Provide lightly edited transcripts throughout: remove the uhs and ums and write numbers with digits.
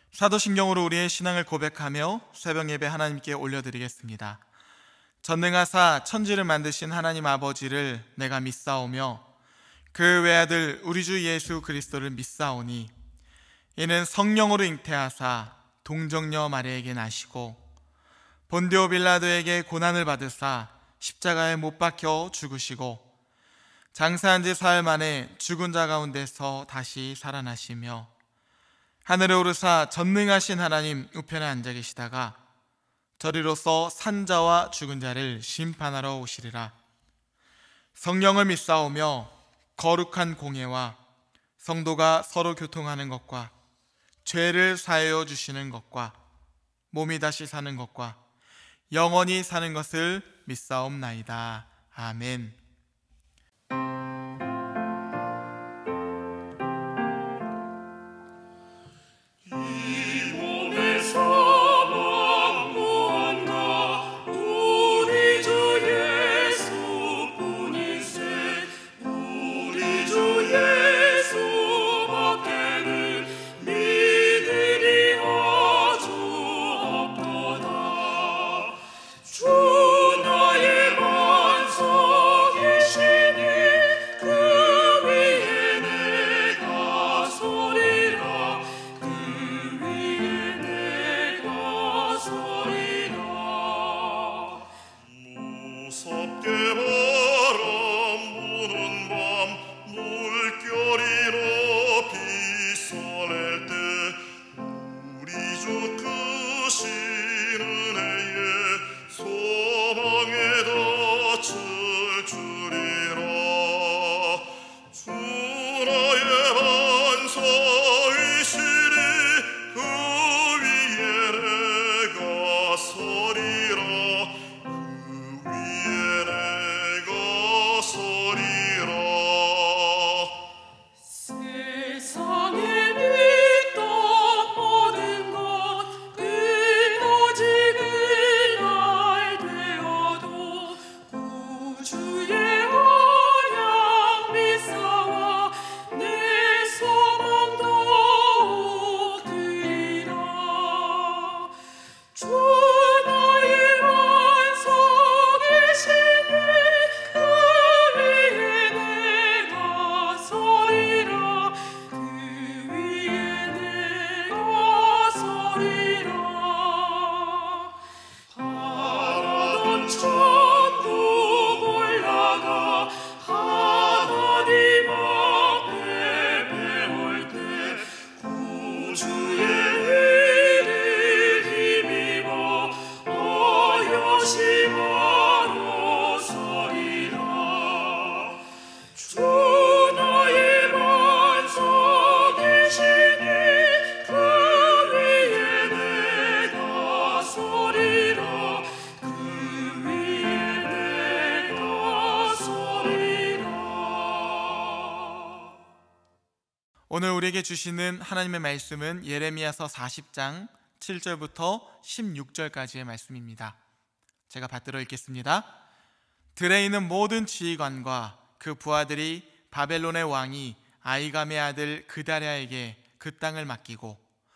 사도신경으로 우리의 신앙을 고백하며 새벽 예배 하나님께 올려드리겠습니다. 전능하사 천지를 만드신 하나님 아버지를 내가 믿사오며 그 외아들 우리 주 예수 그리스도를 믿사오니 이는 성령으로 잉태하사 동정녀 마리아에게 나시고 본디오 빌라도에게 고난을 받으사 십자가에 못 박혀 죽으시고 장사한 지 사흘 만에 죽은 자 가운데서 다시 살아나시며 하늘에 오르사 전능하신 하나님 우편에 앉아 계시다가 저리로서 산자와 죽은 자를 심판하러 오시리라. 성령을 믿사오며 거룩한 공예와 성도가 서로 교통하는 것과 죄를 사하여 주시는 것과 몸이 다시 사는 것과 영원히 사는 것을 믿사옵나이다. 아멘. 오늘 우리에게 주시는 하나님의 말씀은 예레미야서 40장 7절부터 16절까지의 말씀입니다. 제가 받들어 읽겠습니다. 들에 있는 모든 지휘관과 그 부하들이 바벨론의 왕이 아이감의 아들 그다랴에게 그 땅을 맡기고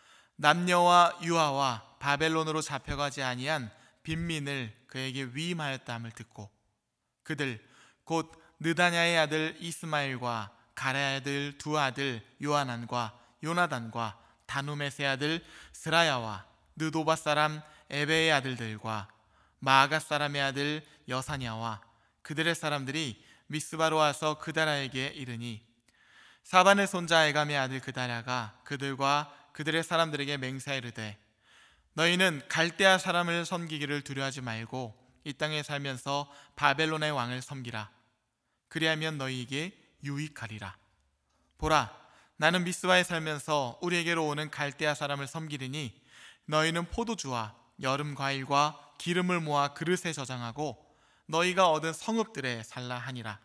남녀와 유아와 바벨론으로 잡혀가지 아니한 빈민을 그에게 위임하였다함을 듣고 그들 곧 느다냐의 아들 이스마엘과 가랴의 아들 두 아들 요하난과 요나단과 다누메스의 아들 스라야와 느도바 사람 에베의 아들들과 마아가 사람의 아들 여사냐와 그들의 사람들이 미스바로 와서 그다랴에게 이르니 사반의 손자 에감의 아들 그다랴가 그들과 그들의 사람들에게 맹세하여 이르되 너희는 갈대아 사람을 섬기기를 두려워하지 말고 이 땅에 살면서 바벨론의 왕을 섬기라. 그리하면 너희에게 유익하리라. 보라, 나는 미스바에 살면서 우리에게로 오는 갈대아 사람을 섬기리니 너희는 포도주와 여름 과일과 기름을 모아 그릇에 저장하고 너희가 얻은 성읍들에 살라 하니라.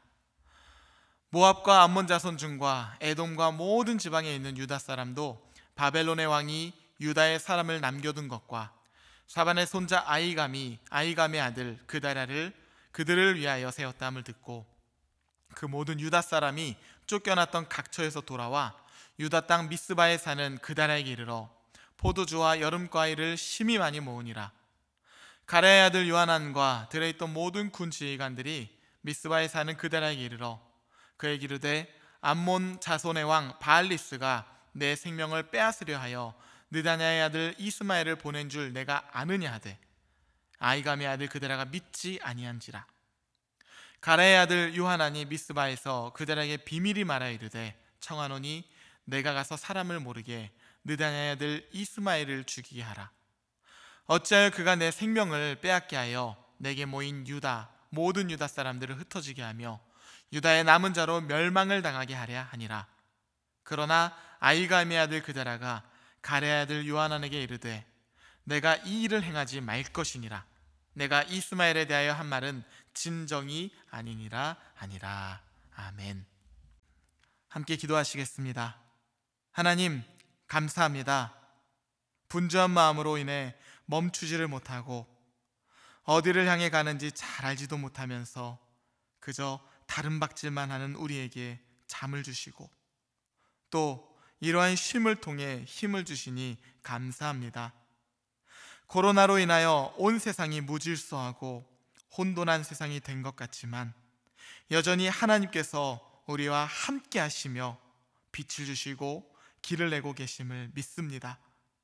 모압과 암몬 자손 중과 에돔과 모든 지방에 있는 유다 사람도 바벨론의 왕이 유다의 사람을 남겨둔 것과 사반의 손자 아이감의 아들 그다랴를 그들을 위하여 세웠다함을 듣고 그 모든 유다 사람이 쫓겨났던 각처에서 돌아와 유다 땅 미스바에 사는 그다랴에게 이르러 포도주와 여름과일을 심히 많이 모으니라. 가레아의 아들 요하난과 들에 있던 모든 군 지휘관들이 미스바에 사는 그다라에게 이르러 그에게 이르되 암몬 자손의 왕 바알리스가 내 생명을 빼앗으려 하여 느다냐의 아들 이스마엘을 보낸 줄 내가 아느냐 하되 아히감의 아들 그다라가 믿지 아니한지라. 가레아의 아들 요하난이 미스바에서 그들에게 비밀이 말하여 이르되 청하노니 내가 가서 사람을 모르게 느다냐의 아들 이스마엘을 죽이게 하라. 어찌하여 그가 내 생명을 빼앗게 하여 내게 모인 모든 유다 사람들을 흩어지게 하며 유다의 남은 자로 멸망을 당하게 하랴 하니라. 그러나 아히감의 아들 그다라가 가레아의 아들 요하난에게 이르되 내가 이 일을 행하지 말 것이니라. 내가 이스마엘에 대하여 한 말은 진정이 아니니라 하니라. 아멘. 함께 기도하시겠습니다. 하나님, 감사합니다. 분주한 마음으로 인해 멈추지를 못하고 어디를 향해 가는지 잘 알지도 못하면서 그저 다름박질만 하는 우리에게 잠을 주시고 또 이러한 쉼을 통해 힘을 주시니 감사합니다. 코로나로 인하여 온 세상이 무질서하고 혼돈한 세상이 된 것 같지만 여전히 하나님께서 우리와 함께 하시며 빛을 주시고 길을 내고 계심을 믿습니다.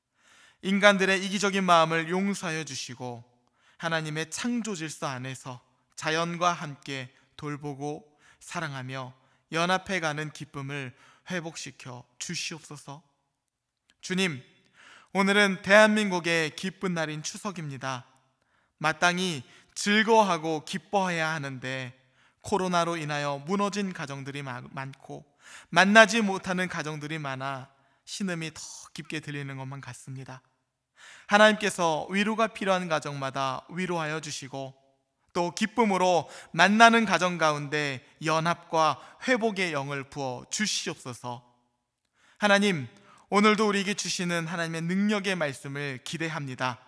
인간들의 이기적인 마음을 용서하여 주시고 하나님의 창조 질서 안에서 자연과 함께 돌보고 사랑하며 연합해 가는 기쁨을 회복시켜 주시옵소서. 주님, 오늘은 대한민국의 기쁜 날인 추석입니다. 마땅히 즐거워하고 기뻐해야 하는데 코로나로 인하여 무너진 가정들이 많고 만나지 못하는 가정들이 많아 신음이 더 깊게 들리는 것만 같습니다. 하나님께서 위로가 필요한 가정마다 위로하여 주시고 또 기쁨으로 만나는 가정 가운데 연합과 회복의 영을 부어 주시옵소서. 하나님, 오늘도 우리에게 주시는 하나님의 능력의 말씀을 기대합니다.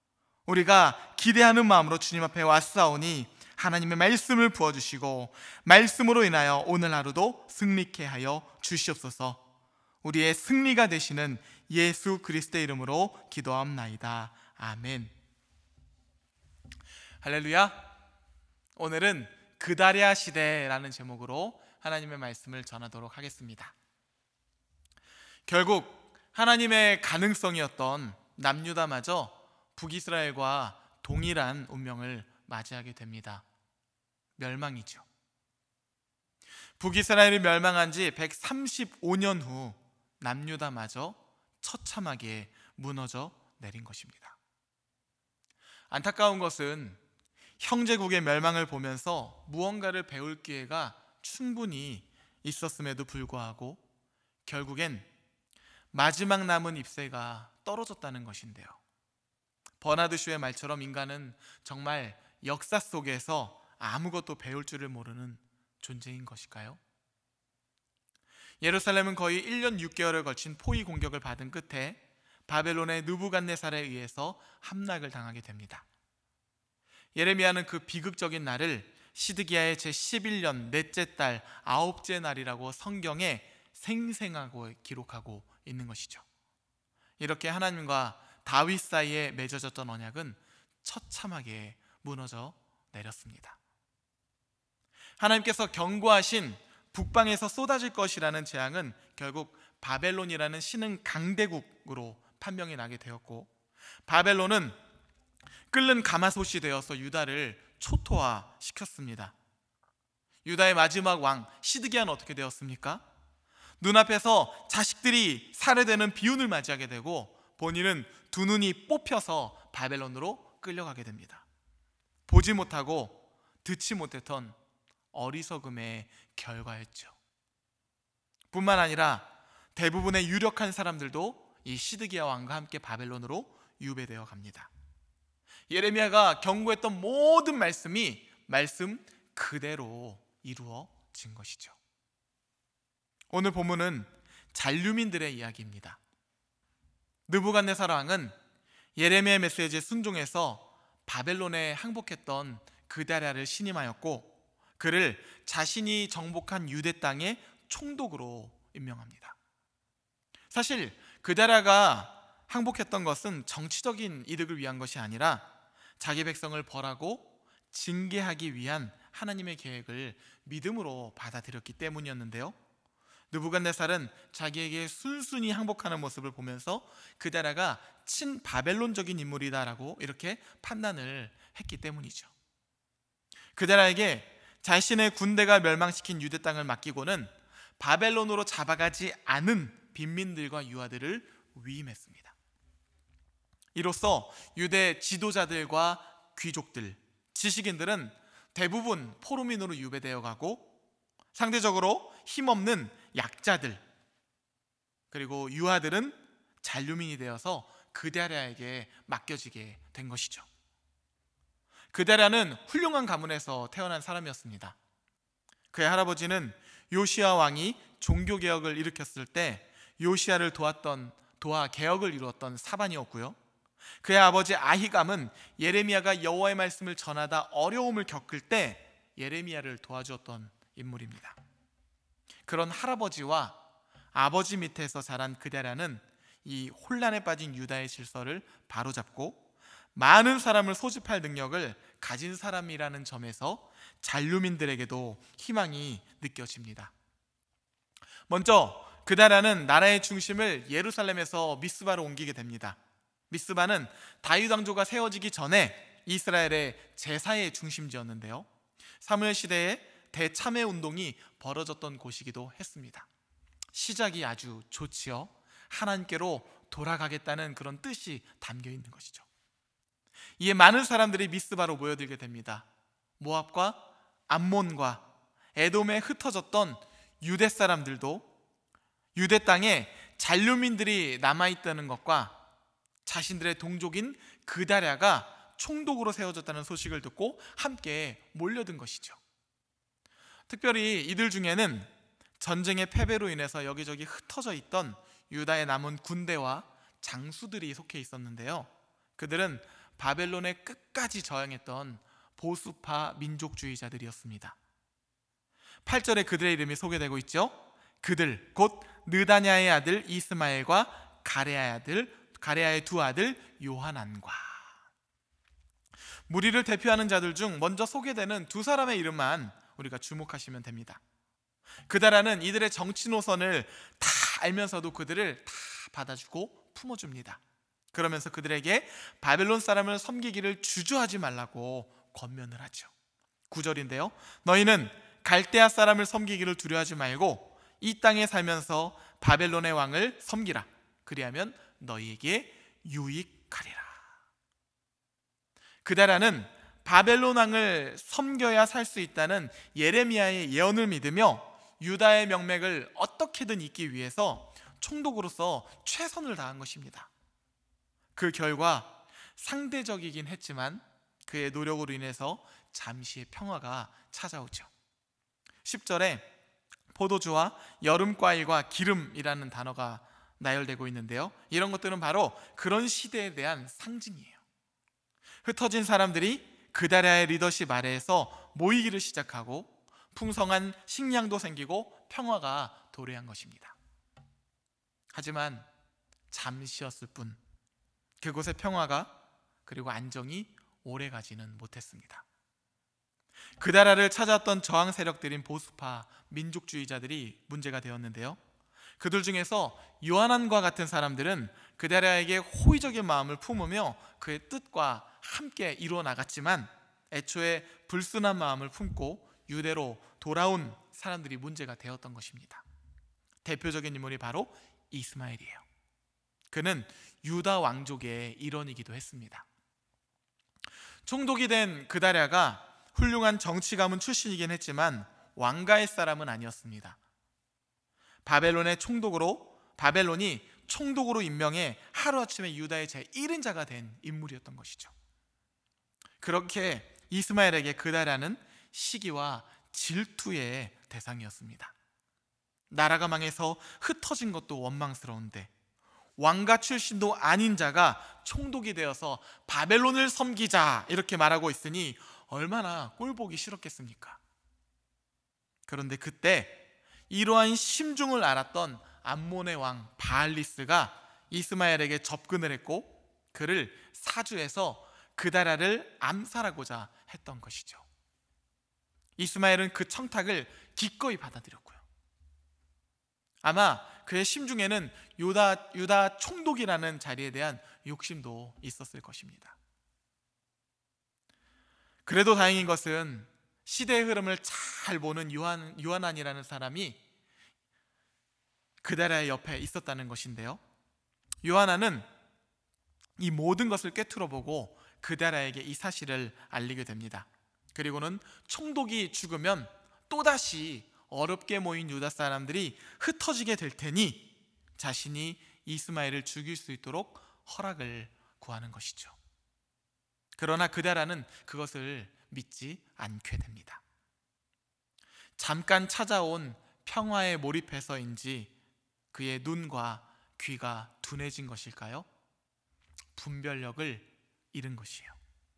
우리가 기대하는 마음으로 주님 앞에 왔사오니 하나님의 말씀을 부어주시고 말씀으로 인하여 오늘 하루도 승리케 하여 주시옵소서. 우리의 승리가 되시는 예수 그리스도의 이름으로 기도합나이다. 아멘. 할렐루야. 오늘은 그다랴 시대라는 제목으로 하나님의 말씀을 전하도록 하겠습니다. 결국 하나님의 가능성이었던 남유다마저 북이스라엘과 동일한 운명을 맞이하게 됩니다. 멸망이죠. 북이스라엘이 멸망한 지 135년 후 남유다마저 처참하게 무너져 내린 것입니다. 안타까운 것은 형제국의 멸망을 보면서 무언가를 배울 기회가 충분히 있었음에도 불구하고 결국엔 마지막 남은 잎새가 떨어졌다는 것인데요. 버나드 쇼의 말처럼 인간은 정말 역사 속에서 아무것도 배울 줄을 모르는 존재인 것일까요? 예루살렘은 거의 1년 6개월을 걸친 포위 공격을 받은 끝에 바벨론의 느부갓네살에 의해서 함락을 당하게 됩니다. 예레미야는 그 비극적인 날을 시드기야의 제11년 넷째 달 9째 날이라고 성경에 생생하고 기록하고 있는 것이죠. 이렇게 하나님과 다윗 사이에 맺어졌던 언약은 처참하게 무너져 내렸습니다. 하나님께서 경고하신 북방에서 쏟아질 것이라는 재앙은 결국 바벨론이라는 신흥 강대국으로 판명이 나게 되었고, 바벨론은 끓는 가마솥이 되어서 유다를 초토화시켰습니다. 유다의 마지막 왕 시드기야는 어떻게 되었습니까? 눈앞에서 자식들이 살해되는 비운을 맞이하게 되고 본인은 두 눈이 뽑혀서 바벨론으로 끌려가게 됩니다. 보지 못하고 듣지 못했던 어리석음의 결과였죠. 뿐만 아니라 대부분의 유력한 사람들도 이 시드기야 왕과 함께 바벨론으로 유배되어 갑니다. 예레미야가 경고했던 모든 말씀이 말씀 그대로 이루어진 것이죠. 오늘 본문은 잔류민들의 이야기입니다. 느부갓네살 왕은 예레미야의 메시지에 순종해서 바벨론에 항복했던 그다랴를 신임하였고 그를 자신이 정복한 유대 땅의 총독으로 임명합니다. 사실 그다랴가 항복했던 것은 정치적인 이득을 위한 것이 아니라 자기 백성을 벌하고 징계하기 위한 하나님의 계획을 믿음으로 받아들였기 때문이었는데요. 느부갓네살은 자기에게 순순히 항복하는 모습을 보면서 그다라가 친바벨론적인 인물이다라고 이렇게 판단을 했기 때문이죠. 그다라에게 자신의 군대가 멸망시킨 유대 땅을 맡기고는 바벨론으로 잡아가지 않은 빈민들과 유아들을 위임했습니다. 이로써 유대 지도자들과 귀족들, 지식인들은 대부분 포로민으로 유배되어 가고 상대적으로 힘없는 약자들 그리고 유아들은 잔류민이 되어서 그다랴에게 맡겨지게 된 것이죠. 그다랴는 훌륭한 가문에서 태어난 사람이었습니다. 그의 할아버지는 요시야 왕이 종교개혁을 일으켰을 때 요시야를 도와 개혁을 이루었던 사반이었고요. 그의 아버지 아히감은 예레미야가 여호와의 말씀을 전하다 어려움을 겪을 때 예레미야를 도와주었던 인물입니다. 그런 할아버지와 아버지 밑에서 자란 그다랴는 이 혼란에 빠진 유다의 질서를 바로잡고 많은 사람을 소집할 능력을 가진 사람이라는 점에서 잔류민들에게도 희망이 느껴집니다. 먼저 그다랴는 나라의 중심을 예루살렘에서 미스바로 옮기게 됩니다. 미스바는 다윗 왕조가 세워지기 전에 이스라엘의 제사의 중심지였는데요. 사무엘 시대에 대참회 운동이 벌어졌던 곳이기도 했습니다. 시작이 아주 좋지요. 하나님께로 돌아가겠다는 그런 뜻이 담겨 있는 것이죠. 이에 많은 사람들이 미스바로 모여들게 됩니다. 모압과 암몬과 에돔에 흩어졌던 유대 사람들도 유대 땅에 잔류민들이 남아있다는 것과 자신들의 동족인 그다랴가 총독으로 세워졌다는 소식을 듣고 함께 몰려든 것이죠. 특별히 이들 중에는 전쟁의 패배로 인해서 여기저기 흩어져 있던 유다의 남은 군대와 장수들이 속해 있었는데요. 그들은 바벨론에 끝까지 저항했던 보수파 민족주의자들이었습니다. 8절에 그들의 이름이 소개되고 있죠. 그들 곧 느다냐의 아들 이스마엘과 가레야의 두 아들 요하난과. 무리를 대표하는 자들 중 먼저 소개되는 두 사람의 이름만 우리가 주목하시면 됩니다. 그다라는 이들의 정치 노선을 다 알면서도 그들을 다 받아주고 품어줍니다. 그러면서 그들에게 바벨론 사람을 섬기기를 주저하지 말라고 권면을 하죠. 9절인데요. 너희는 갈대아 사람을 섬기기를 두려워하지 말고 이 땅에 살면서 바벨론의 왕을 섬기라. 그리하면 너희에게 유익하리라. 그다라는 바벨론 왕을 섬겨야 살 수 있다는 예레미야의 예언을 믿으며 유다의 명맥을 어떻게든 잇기 위해서 총독으로서 최선을 다한 것입니다. 그 결과 상대적이긴 했지만 그의 노력으로 인해서 잠시의 평화가 찾아오죠. 10절에 포도주와 여름과일과 기름이라는 단어가 나열되고 있는데요. 이런 것들은 바로 그런 시대에 대한 상징이에요. 흩어진 사람들이 그다랴의 리더십 아래에서 모이기를 시작하고 풍성한 식량도 생기고 평화가 도래한 것입니다. 하지만 잠시였을 뿐 그곳의 평화가 그리고 안정이 오래가지는 못했습니다. 그다랴를 찾아왔던 저항 세력들인 보수파 민족주의자들이 문제가 되었는데요. 그들 중에서 요하난과 같은 사람들은 그다랴에게 호의적인 마음을 품으며 그의 뜻과 함께 이루어 나갔지만 애초에 불순한 마음을 품고 유대로 돌아온 사람들이 문제가 되었던 것입니다. 대표적인 인물이 바로 이스마엘이에요. 그는 유다 왕족의 일원이기도 했습니다. 총독이 된 그다랴가 훌륭한 정치 가문 출신이긴 했지만 왕가의 사람은 아니었습니다. 바벨론이 총독으로 임명해 하루아침에 유다의 제1인자가 된 인물이었던 것이죠. 그렇게 이스마엘에게 그다랴는 시기와 질투의 대상이었습니다. 나라가 망해서 흩어진 것도 원망스러운데 왕가 출신도 아닌 자가 총독이 되어서 바벨론을 섬기자 이렇게 말하고 있으니 얼마나 꼴보기 싫었겠습니까? 그런데 그때 이러한 심중을 알았던 암몬의 왕 바알리스가 이스마엘에게 접근을 했고 그를 사주해서 그다랴를 암살하고자 했던 것이죠. 이스마엘은 그 청탁을 기꺼이 받아들였고요. 아마 그의 심중에는 유다 총독이라는 자리에 대한 욕심도 있었을 것입니다. 그래도 다행인 것은 시대의 흐름을 잘 보는 요하난이라는 사람이 그다랴의 옆에 있었다는 것인데요, 요하난은 이 모든 것을 꿰뚫어보고 그다랴에게 이 사실을 알리게 됩니다. 그리고는 총독이 죽으면 또다시 어렵게 모인 유다 사람들이 흩어지게 될 테니 자신이 이스마엘을 죽일 수 있도록 허락을 구하는 것이죠. 그러나 그다랴는 그것을 믿지 않게 됩니다. 잠깐 찾아온 평화에 몰입해서인지 그의 눈과 귀가 둔해진 것일까요? 분별력을 잃은 것이에요.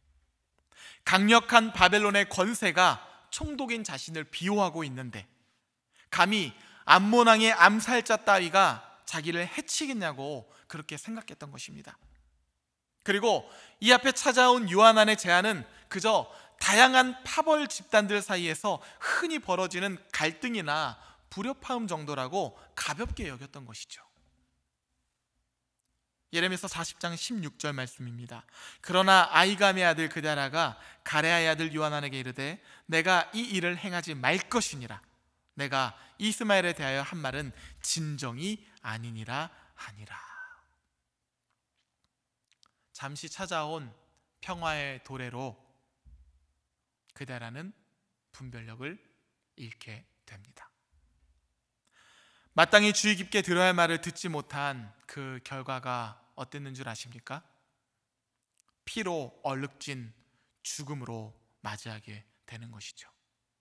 강력한 바벨론의 권세가 총독인 자신을 비호하고 있는데 감히 암몬 왕의 암살자 따위가 자기를 해치겠냐고 그렇게 생각했던 것입니다. 그리고 이 앞에 찾아온 요하난의 제안은 그저 다양한 파벌 집단들 사이에서 흔히 벌어지는 갈등이나 불협화음 정도라고 가볍게 여겼던 것이죠. 예레미야서 40장 16절 말씀입니다. 그러나 아이감의 아들 그다랴가 가레아의 아들 요하난에게 이르되 내가 이 일을 행하지 말 것이니라. 내가 이스마엘에 대하여 한 말은 진정이 아니니라 하니라. 잠시 찾아온 평화의 도래로 그다랴는 분별력을 잃게 됩니다. 마땅히 주의 깊게 들어야 할 말을 듣지 못한 그 결과가 어땠는 줄 아십니까? 피로 얼룩진 죽음으로 맞이하게 되는 것이죠.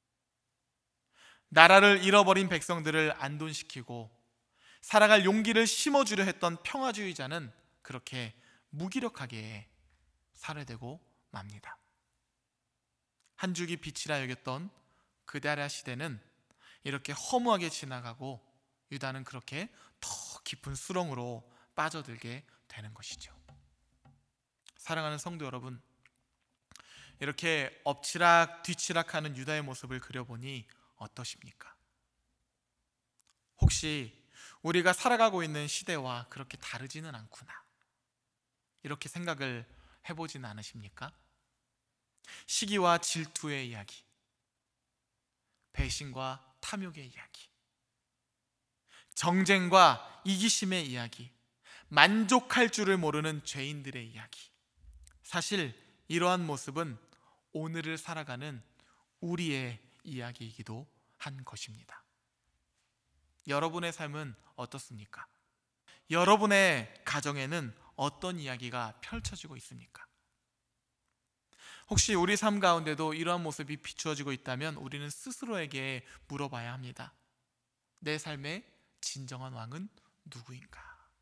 나라를 잃어버린 백성들을 안돈시키고 살아갈 용기를 심어주려 했던 평화주의자는 그렇게 무기력하게 살해되고 맙니다. 한 줄기 빛이라 여겼던 그다랴 시대는 이렇게 허무하게 지나가고 유다는 그렇게 더 깊은 수렁으로 빠져들게 되는 것이죠. 사랑하는 성도 여러분, 이렇게 엎치락 뒤치락하는 유다의 모습을 그려보니 어떠십니까? 혹시 우리가 살아가고 있는 시대와 그렇게 다르지는 않구나, 이렇게 생각을 해보지는 않으십니까? 시기와 질투의 이야기, 배신과 탐욕의 이야기, 정쟁과 이기심의 이야기, 만족할 줄을 모르는 죄인들의 이야기. 사실 이러한 모습은 오늘을 살아가는 우리의 이야기이기도 한 것입니다. 여러분의 삶은 어떻습니까? 여러분의 가정에는 어떤 이야기가 펼쳐지고 있습니까? 혹시 우리 삶 가운데도 이러한 모습이 비추어지고 있다면 우리는 스스로에게 물어봐야 합니다. 내 삶의 진정한 왕은 누구인가?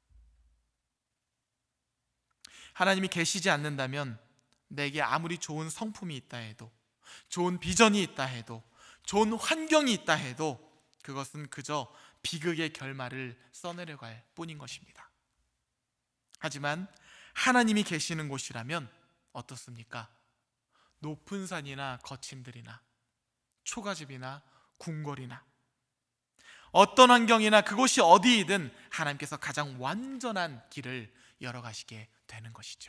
하나님이 계시지 않는다면 내게 아무리 좋은 성품이 있다 해도, 좋은 비전이 있다 해도, 좋은 환경이 있다 해도 그것은 그저 비극의 결말을 써내려갈 뿐인 것입니다. 하지만 하나님이 계시는 곳이라면 어떻습니까? 높은 산이나 거침들이나 초가집이나 궁궐이나 어떤 환경이나 그곳이 어디이든 하나님께서 가장 완전한 길을 열어가시게 되는 것이죠.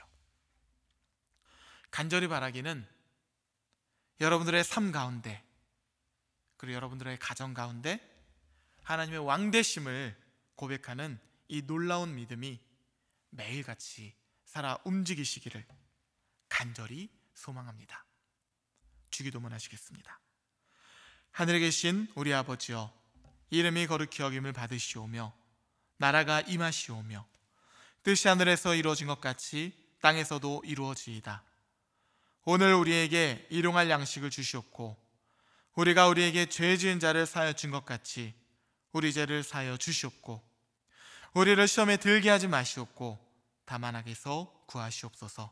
간절히 바라기는 여러분들의 삶 가운데, 그리고 여러분들의 가정 가운데 하나님의 왕되심을 고백하는 이 놀라운 믿음이 매일같이 살아 움직이시기를 간절히 소망합니다. 주기도문 하시겠습니다. 하늘에 계신 우리 아버지여, 이름이 거룩히 여김을 받으시오며 나라가 임하시오며 뜻이 하늘에서 이루어진 것 같이 땅에서도 이루어지이다. 오늘 우리에게 일용할 양식을 주시옵고 우리가 우리에게 죄 지은 자를 사하여 준 것 같이 우리 죄를 사하여 주시옵고 우리를 시험에 들게 하지 마시옵고 다만 악에서 구하시옵소서.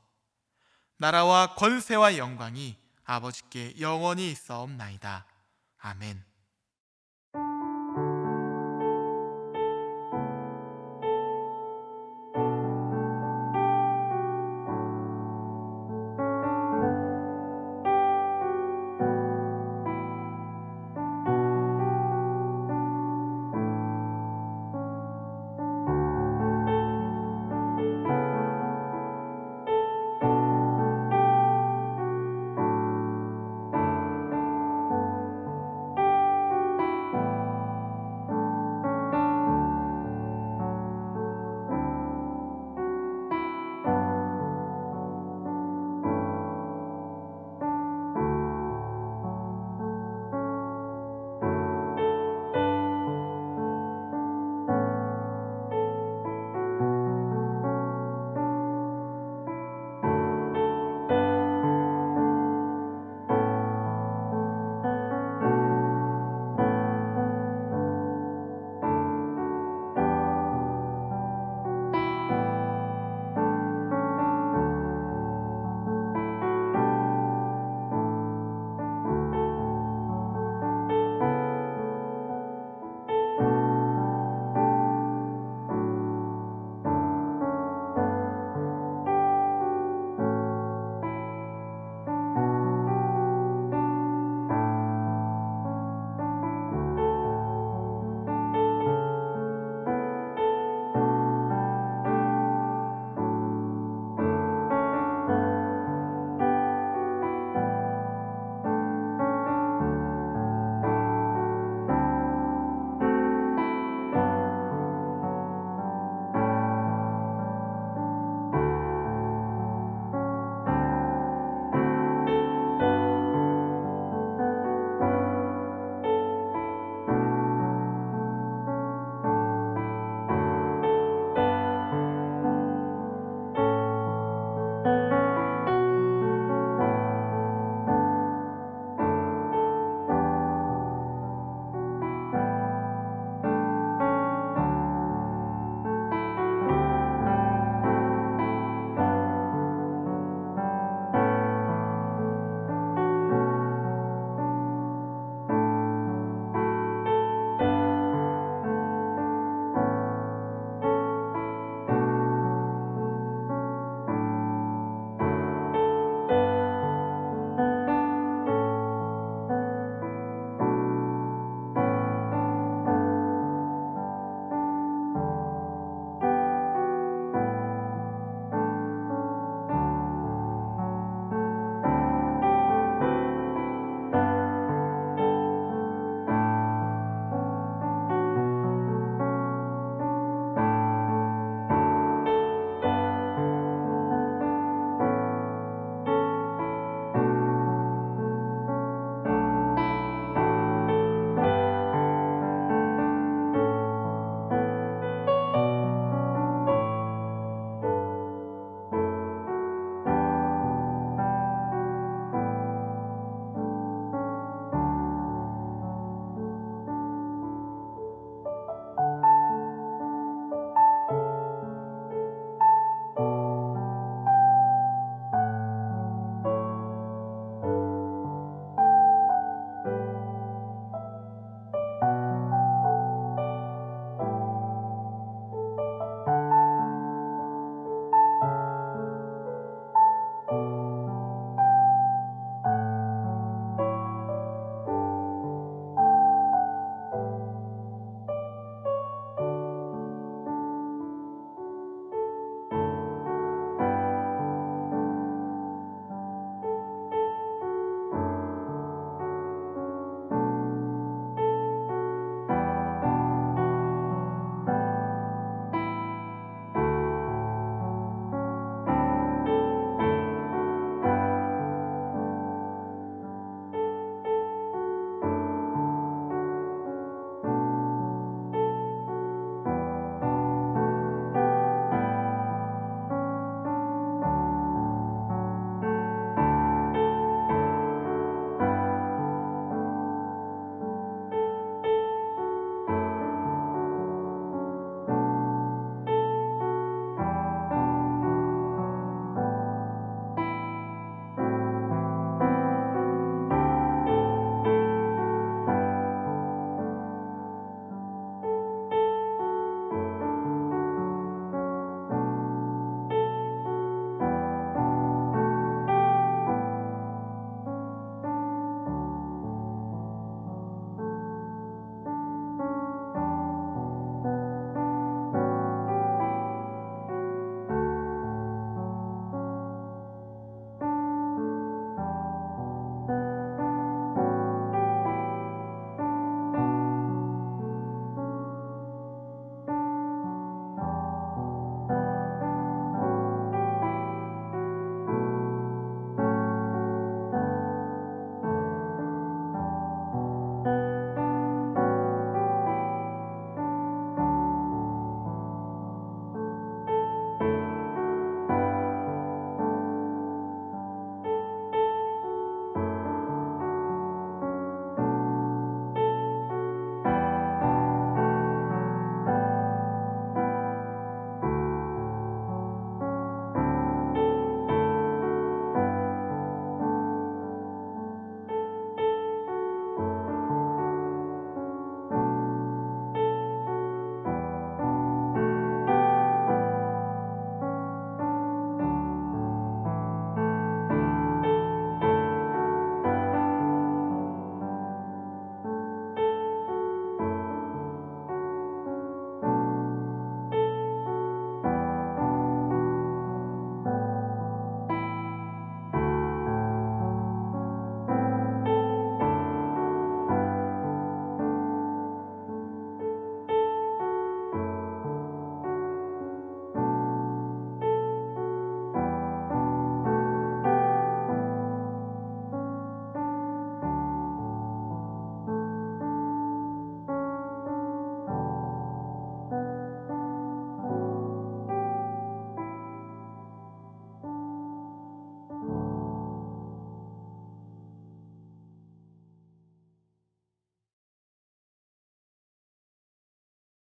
나라와 권세와 영광이 아버지께 영원히 있사옵나이다. 아멘.